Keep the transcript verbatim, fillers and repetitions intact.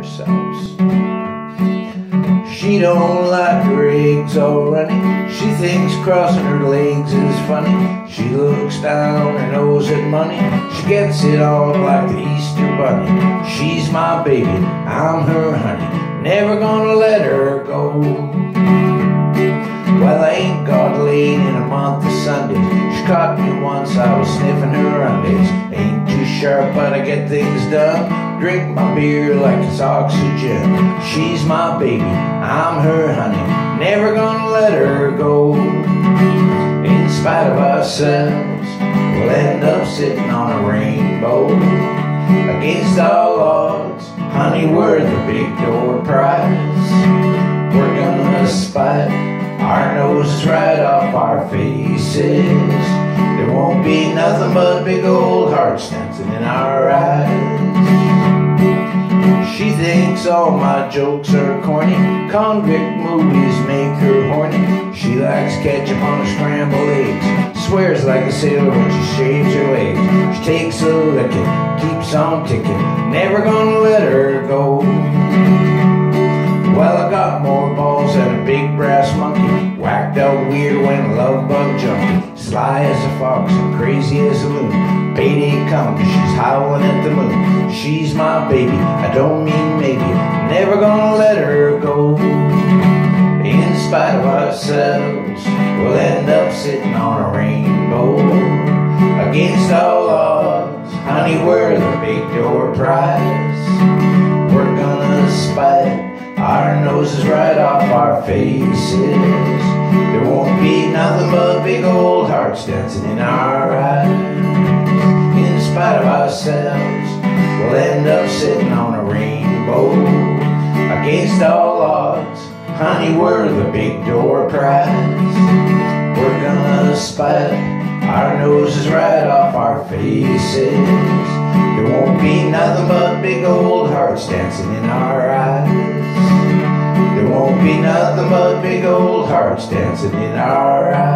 ourselves. She don't like her eggs all runny. She thinks crossing her legs is funny. She looks down her nose at money. She gets it on like the Easter bunny. She's my baby, I'm her honey, never gonna let her go. Well, I ain't got laid in a month of Sundays. She caught me once, I was sniffing her undies. Ain't too sharp, but I get things done. Drink my beer like it's oxygen. She's my baby, I'm her honey, never gonna let her go. In spite of ourselves, we'll end up sitting on a rainbow. Against all odds, honey, we're the big door prize. We're gonna spite our noses right off our faces. There won't be nothing but big old hearts dancing in our eyes. She thinks all my jokes are corny. Convict movies make her horny. She likes ketchup on her scrambled eggs. Swears like a sailor when she shaves her legs. She takes a licking, keeps on ticking, never gonna let her go. Well, I got more balls than a big brass monkey. Whacked out weird when a love bug junkie. Sly as a fox and crazy as a loon. Payday comes, she's howling at the moon. She's my baby, I don't mean maybe, never gonna let her go. In spite of ourselves, we'll end up sitting on a rainbow. Against all odds, honey, we're the big door prize. We're gonna spite our noses right off our faces. There won't be nothing but big old hearts dancing in our eyes. In spite of ourselves, we'll end up sitting on a rainbow. Against all odds, honey, we're the big door prize. We're gonna spite our noses right off our faces. There won't be nothing but big old hearts dancing in our eyes. There won't be nothing but big old hearts dancing in our eyes.